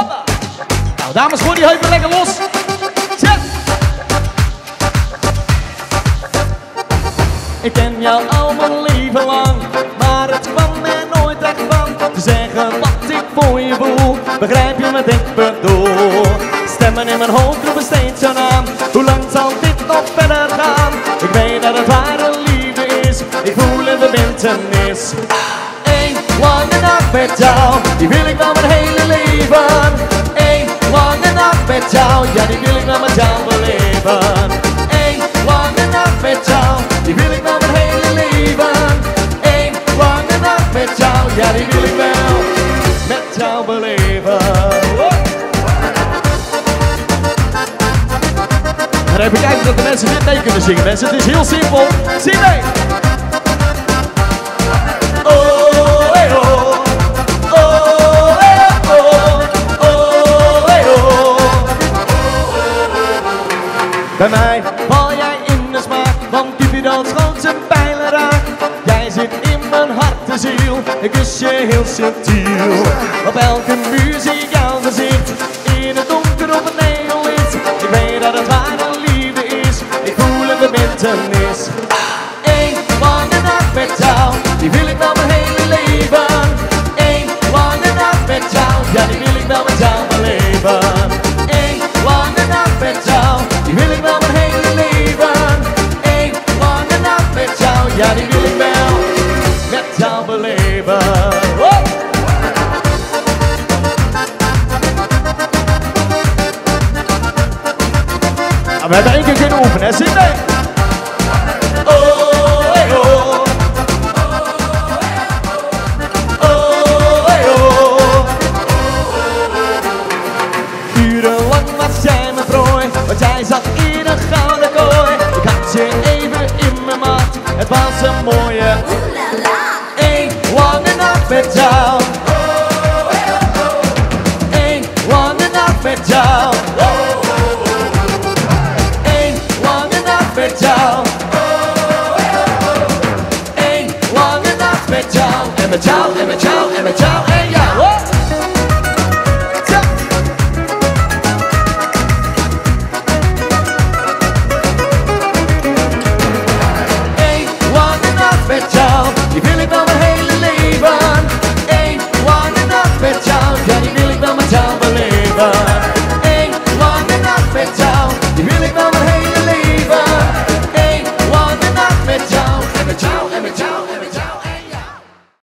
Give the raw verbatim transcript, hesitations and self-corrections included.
Hoppa! Nou, dames, gooi die heupen lekker los. Zet! Ik ken jou al mijn leven lang, maar het kwam er nooit echt van te zeggen wat ik voor je voel. Begrijp je wat ik bedoel? Stemmen in mijn hoofd roepen steeds jouw naam. Hoe lang zal dit nog verder gaan? Ik weet dat het ware liefde is. Ik voel een verbintenis. Eén lange nacht met jou, die wil ik wel mijn hele leven. Eén lange nacht met jou, ja die wil ik wel met jou beleven. Eén lange nacht met jou, die wil ik wel mijn hele leven. Eén lange nacht met jou, ja die wil ik wel met jou beleven. En even kijken dat de mensen dit mee kunnen zingen. Mensen, het is heel simpel. Zing mee! Oh, hey, oh. Oh, hey, oh. Oh, hey, oh. Bij mij val jij in de smaak, want Cupido schoot zijn pijlen raak. Jij zit in mijn hart en ziel, ik kus je heel subtiel. Op elke muur zie ik jouw gezicht, in het donker op het neonlicht. Ik weet dat het ware liefde is, ik voel een verbintenis. Eén lange nacht met jou, die wil ik wel mijn hele leven. Eén lange nacht met jou, ja die wil ik wel met jou beleven. Eén lange nacht met jou, die wil ik wel mijn hele leven. Eén lange nacht met jou, ja die wil ik wel met jou beleven. Oh! Nou, we hebben één keer kunnen oefenen, hè? Zing mee! Oh, hey, oh. Oh, hey, oh. Urenlang was jij mijn prooi, want jij zat in een gouden kooi. Ik had je even in mijn macht, het was een mooie Eén lange nacht met jou. Eén lange nacht met jou. Eén lange nacht met jou. Eén lange nacht met jou. En met jou, en met jou, en met jou.